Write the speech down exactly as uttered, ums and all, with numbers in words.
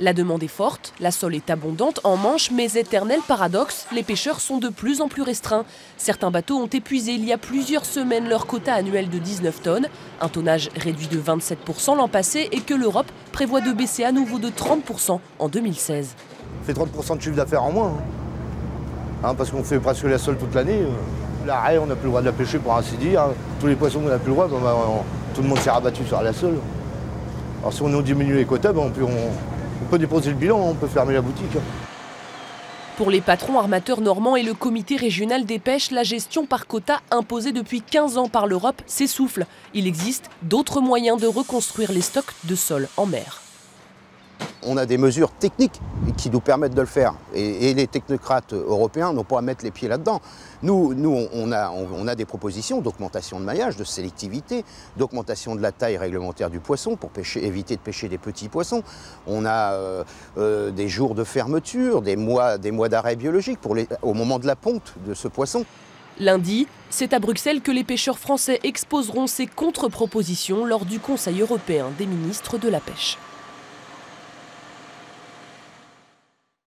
La demande est forte, la sole est abondante en Manche, mais éternel paradoxe, les pêcheurs sont de plus en plus restreints. Certains bateaux ont épuisé il y a plusieurs semaines leur quota annuel de dix-neuf tonnes, un tonnage réduit de vingt-sept pour cent l'an passé et que l'Europe prévoit de baisser à nouveau de trente pour cent en deux mille seize. On fait trente pour cent de chiffre d'affaires en moins, hein. Hein, parce qu'on fait presque la sole toute l'année. L'arrêt, on n'a plus le droit de la pêcher pour ainsi dire. Tous les poissons qu'on n'a plus le droit, ben, ben, on, tout le monde s'est rabattu sur la sole. Alors si on diminue les quotas, ben, on, peut, on, on peut déposer le bilan, on peut fermer la boutique. Pour les patrons armateurs normands et le comité régional des pêches, la gestion par quota imposée depuis quinze ans par l'Europe s'essouffle. Il existe d'autres moyens de reconstruire les stocks de sole en mer. On a des mesures techniques qui nous permettent de le faire. Et, et les technocrates européens n'ont pas à mettre les pieds là-dedans. Nous, nous on, a, on, on a des propositions d'augmentation de maillage, de sélectivité, d'augmentation de la taille réglementaire du poisson pour pêcher, éviter de pêcher des petits poissons. On a euh, euh, des jours de fermeture, des mois, des mois d'arrêt biologique pour les, au moment de la ponte de ce poisson. Lundi, c'est à Bruxelles que les pêcheurs français exposeront ces contre-propositions lors du Conseil européen des ministres de la pêche.